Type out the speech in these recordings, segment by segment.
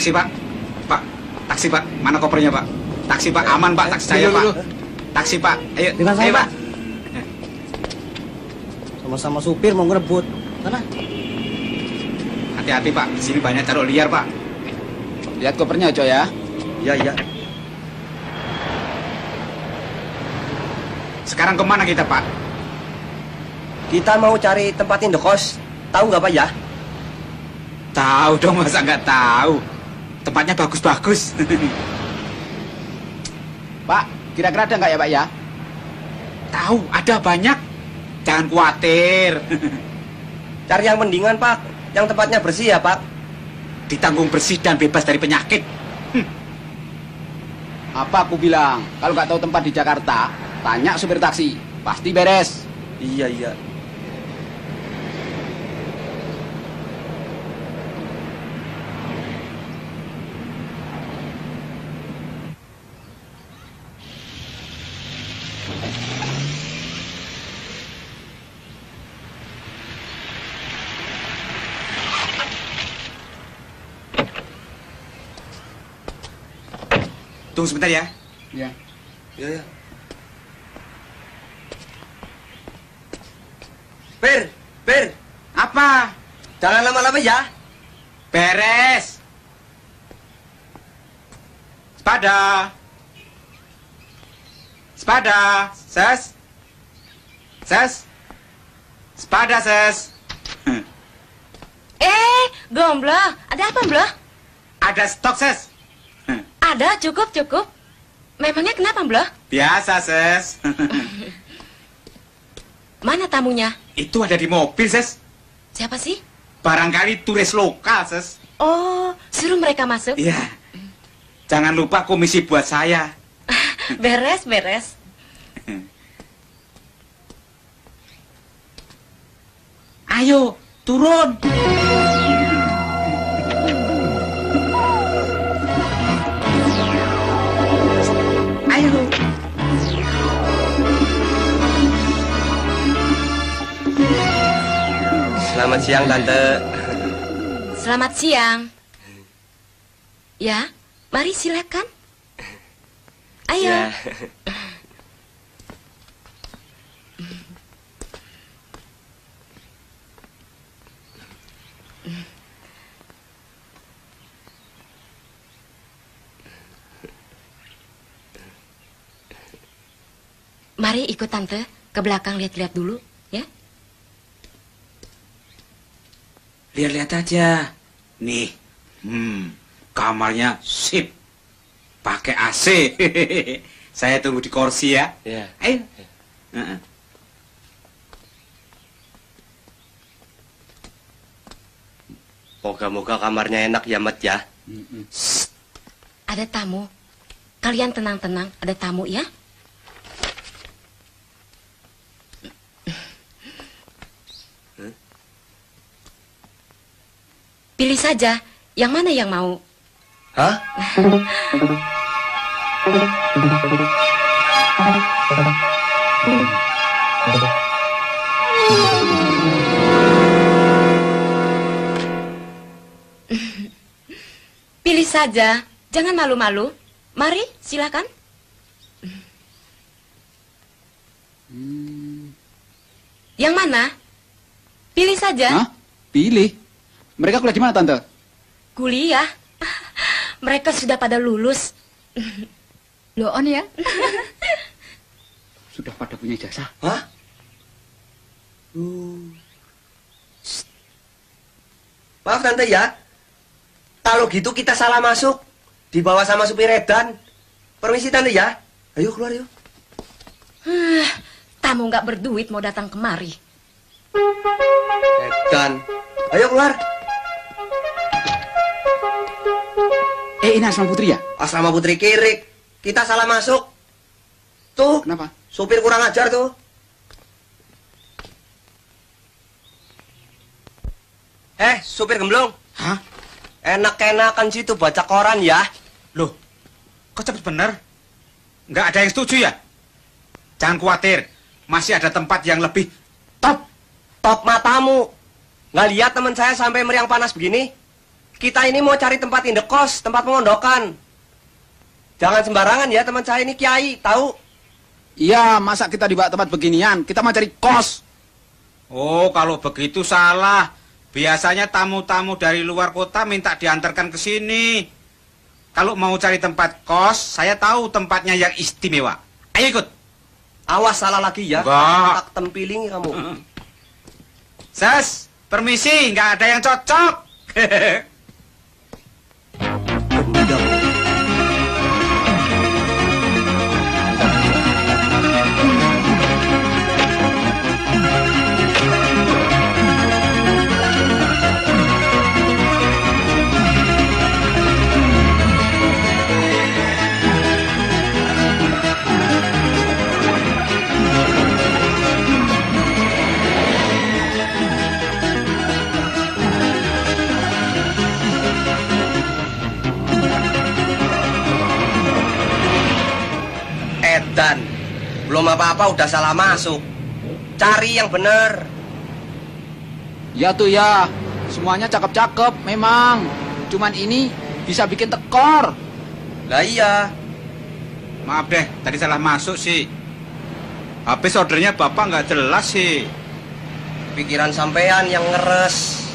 Taksi, Pak. Pak, taksi, Pak. Mana kopernya, Pak? Taksi, Pak. Aman, Pak. Taksi saya, Pak. Taksi, Pak. Ayo, ayo, Pak. Sama-sama supir mau ngerebut. Sana. Hati-hati, Pak. Di sini banyak taruh liar, Pak. Lihat kopernya, Coy ya. Iya, iya. Sekarang kemana kita, Pak? Kita mau cari tempat indekos. Tahu nggak, Pak ya? Tahu dong, masa nggak tahu. Tempatnya bagus-bagus. Pak, kira-kira ada nggak ya, Pak ya? Tahu, ada banyak. Jangan khawatir. Cari yang mendingan, Pak. Yang tempatnya bersih ya, Pak. Ditanggung bersih dan bebas dari penyakit. Apa aku bilang? Kalau nggak tahu tempat di Jakarta, tanya supir taksi. Pasti beres. Iya, iya. Tunggu sebentar ya. Ya. Iya, iya. Per. Apa? Jangan lama-lama ya. Beres. Sepada. Ses. Sepada, Ses. Gombloh, ada apa, Mbloh? Ada stok, Ses. Ada, cukup. Memangnya kenapa, Mbloh? Biasa, Ses. Mana tamunya? Itu ada di mobil, Ses. Siapa sih? Barangkali turis lokal, Ses. Oh, suruh mereka masuk. Iya. Jangan lupa komisi buat saya. Beres. Ayo, turun. Ayo. Selamat siang, Tante. Selamat siang. Ya, mari silakan. Ayo. Ya. Mari ikut Tante ke belakang lihat-lihat dulu, ya. Lihat-lihat aja. Nih. Kamarnya sip. Pakai AC. Saya tunggu di kursi ya. Iya. Ayo. Moga-moga kamarnya enak ya, Mat ya. Ada tamu. Kalian tenang-tenang, ada tamu ya. Pilih saja, yang mana yang mau? Hah? Pilih saja, jangan malu-malu. Mari, silakan. Yang mana? Pilih saja. Hah? Pilih. Mereka kuliah di mana, Tante? Kuliah. Mereka sudah pada lulus. Loh, On ya? Sudah pada punya ijazah. Hah? Maaf, Tante ya. Kalau gitu kita salah masuk. Dibawa sama supir Edan. Permisi, Tante ya. Ayo keluar yuk. Tamu nggak berduit mau datang kemari. Edan. Ayo keluar. Ini Asma Putri ya? Asrama Putri Kirik. Kita salah masuk. Tuh. Kenapa? Supir kurang ajar tuh. Supir gemblong. Hah? Enak-enakan situ baca koran ya. Loh, kok cepet bener? Nggak ada yang setuju ya? Jangan khawatir, masih ada tempat yang lebih top. Top matamu. Nggak lihat teman saya sampai meriang panas begini? kita ini mau cari tempat indekos, tempat pengondokan. Jangan sembarangan ya, teman saya ini kiai, tahu? Iya, masa kita dibawa tempat beginian? Kita mau cari kos. Oh, kalau begitu salah. Biasanya tamu-tamu dari luar kota minta diantarkan ke sini. Kalau mau cari tempat kos, saya tahu tempatnya yang istimewa. Ayo ikut. Awas salah lagi ya. Enggak. Tak tempiling kamu. Ses, permisi, nggak ada yang cocok. Bendam. Edan, belum apa-apa udah salah masuk. Cari yang bener. Ya tuh ya, semuanya cakep-cakep memang. Cuman ini bisa bikin tekor. Lah iya. Maaf deh, tadi salah masuk sih. Habis ordernya Bapak nggak jelas sih. Pikiran sampean yang ngeres.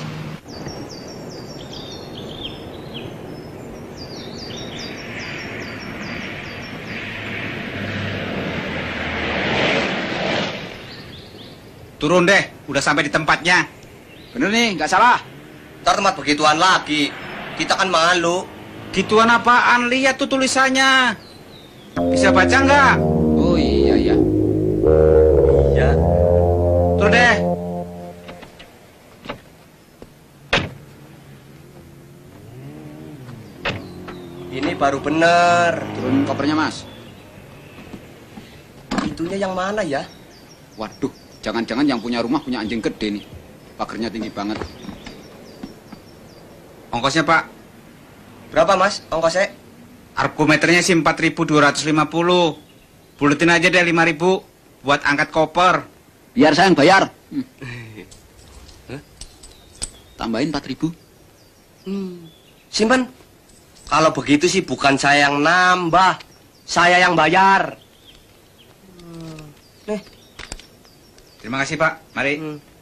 Turun deh, udah sampai di tempatnya. Bener nih, nggak salah. Ntar tempat begituan lagi. Kita kan malu. Gituan apaan? Lihat tuh tulisannya. Bisa baca nggak? Oh iya ya. Iya. Turun deh. Ini baru bener. Turun kopernya mas. Itunya yang mana ya? Waduh, jangan-jangan yang punya rumah punya anjing gede nih. Pagernya tinggi banget. Ongkosnya Pak. Berapa mas ongkosnya? Argometernya sih 4.250. Buletin aja deh 5.000 buat angkat koper. Biar saya yang bayar. Tambahin 4.000. Simpen. Kalau begitu sih bukan saya yang nambah. Saya yang bayar. Nih. Terima kasih Pak. Mari.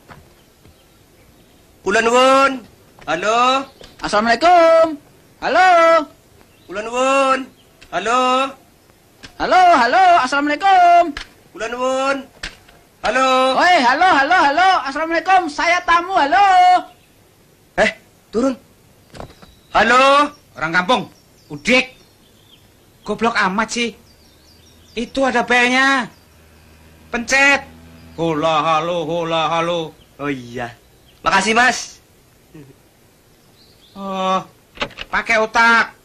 Kula nuwun. Halo. Assalamualaikum. Halo. Kula nuwun. Halo. Halo, halo. Assalamualaikum. Kula nuwun. Halo. Oi, halo, halo, halo. Assalamualaikum. Saya tamu. Halo. Turun. Halo. Orang kampung. Udik. Goblok amat sih. Itu ada belnya. Pencet. Hola halo, hola halo. Oh iya. Makasih mas. Oh, pakai otak.